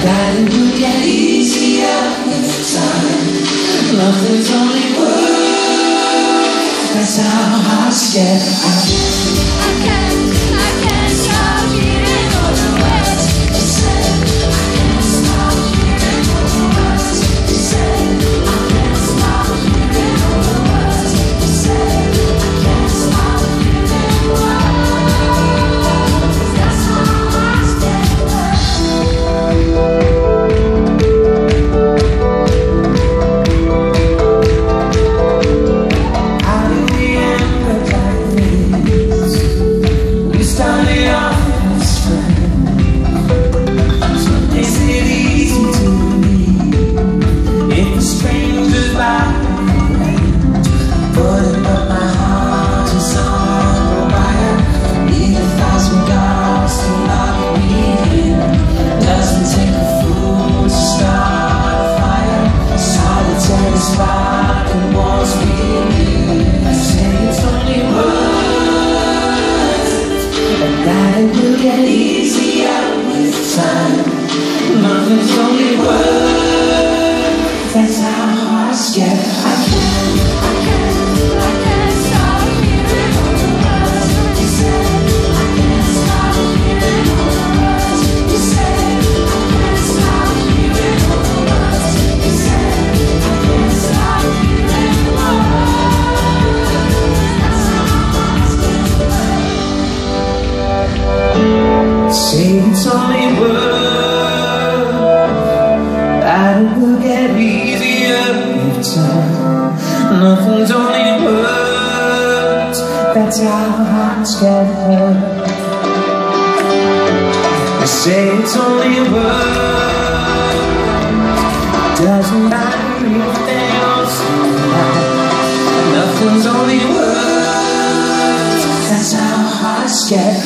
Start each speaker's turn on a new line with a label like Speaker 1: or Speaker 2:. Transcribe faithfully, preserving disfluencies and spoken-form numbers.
Speaker 1: that it will get easier with time. Nothing's only words, that's how hearts get. I can't, I can't stop hearing all the words you said. I can't stop hearing all the words you said. I can't stop hearing all the words you said. I can't stop hearing words, that's how hearts get. Nothing's only words, that's how hearts get. I can't, I can't, I can't stop hearing all the words you said. I can't stop hearing all the words you said. I can't stop hearing all the words you said. I can't stop hearing words, that's how hearts get. Say it's only words, it will get easier with time. Nothing's only words, that's how hearts get hurt. They say it's only words, doesn't matter if they all seem right. Nothing's only words, that's how hearts get